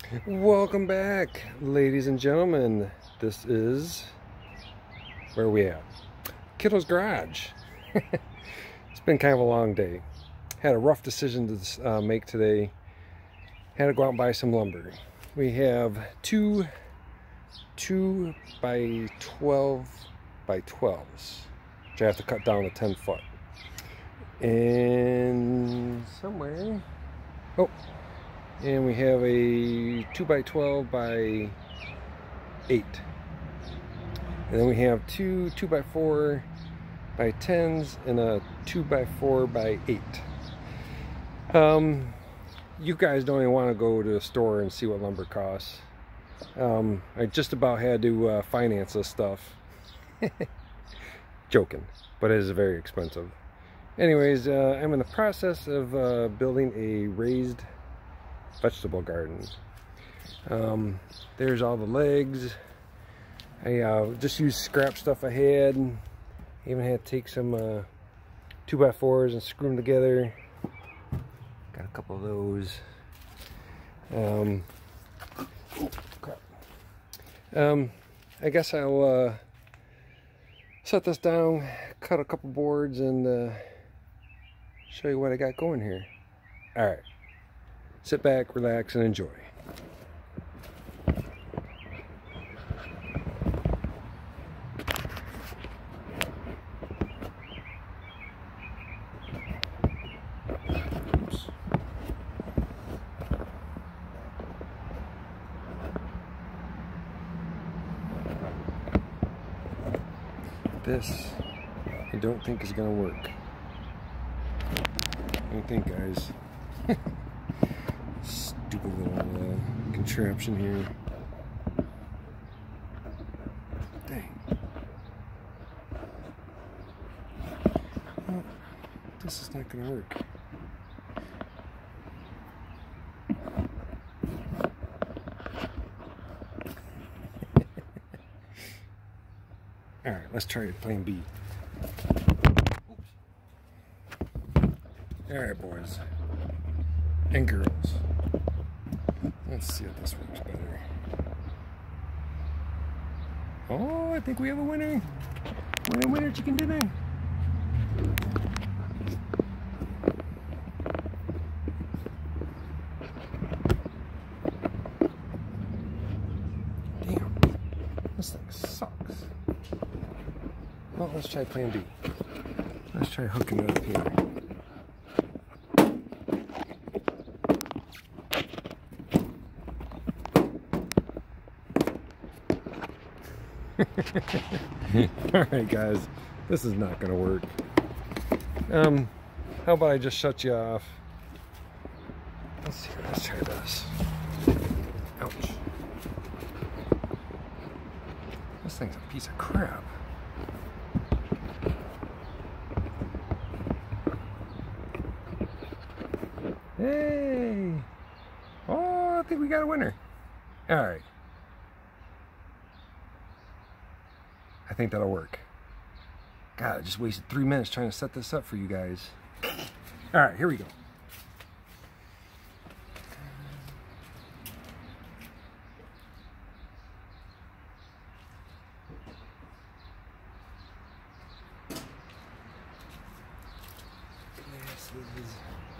Welcome back, ladies and gentlemen. This is where we at? Kiddo's Garage. It's been kind of a long day. Had a rough decision to make today. Had to go out and buy some lumber. We have two 2 by 12 by 12s, which I have to cut down to 10 foot. And somewhere, and we have a 2 by 12 by 8. And then we have two 2 by 4 by 10s and a 2 by 4 by 8. You guys don't even want to go to the store and see what lumber costs. I just about had to finance this stuff. Joking, but it is very expensive. Anyways, I'm in the process of building a raised vegetable garden. There's all the legs. I just used scrap stuff I had. Even had to take some 2 by 4s and screw them together. Got a couple of those. Crap. I guess I'll set this down, cut a couple boards, and show you what I got going here. All right. Sit back, relax, and enjoy. Oops. This, I don't think is gonna work. What do you think, guys? Stupid little contraption here. Dang. Well, this is not gonna work. Alright, let's try plan B. Alright, boys and girls. Let's see if this works better. Oh, I think we have a winner. Winner, chicken dinner. Damn, this thing sucks. Well, let's try plan B. Let's try hooking it up here. Alright, guys, this is not gonna work. How about I just shut you off? Let's see, let's try this. Ouch. This thing's a piece of crap. Hey! Oh, I think we got a winner. Alright. I think that'll work. God, I just wasted 3 minutes trying to set this up for you guys. Alright, here we go. Glasses.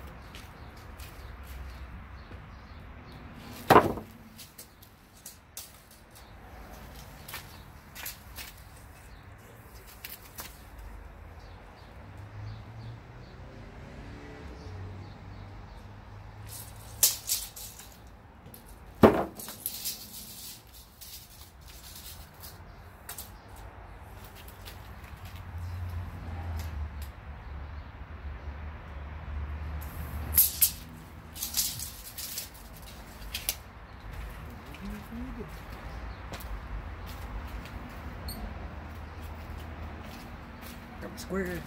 Got my square.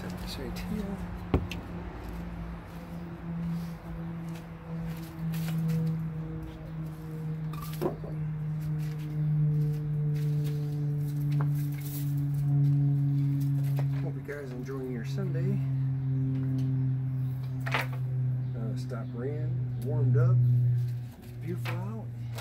Set this right here. Hope you guys enjoying your Sunday. Stopped raining, warmed up, beautiful out.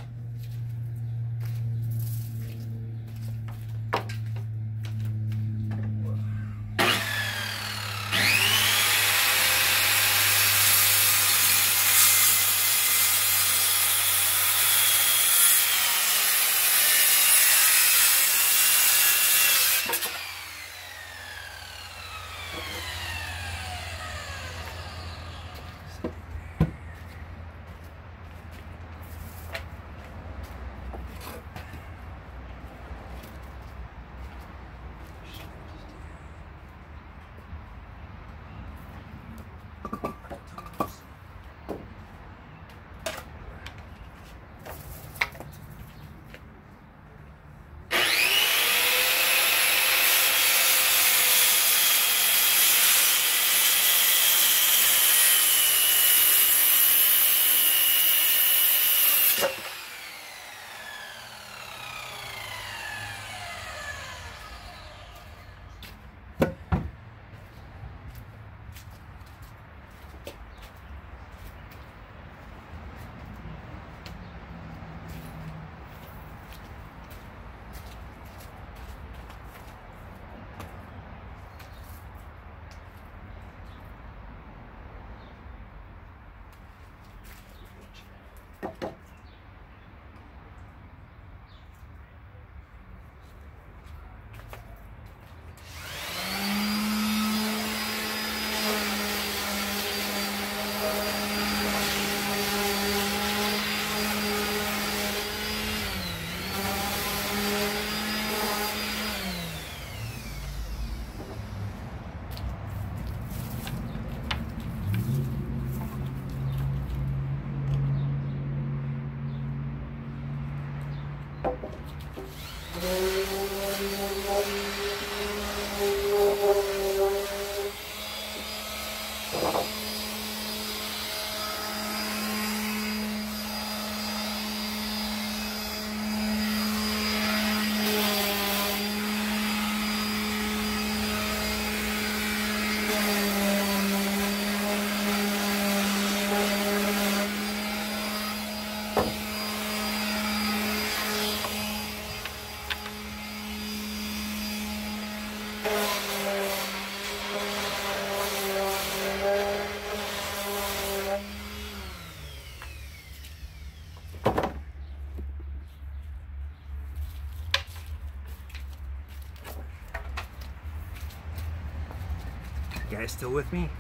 You guys still with me?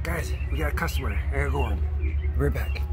Guys, we got a customer. I gotta go on. Be right back.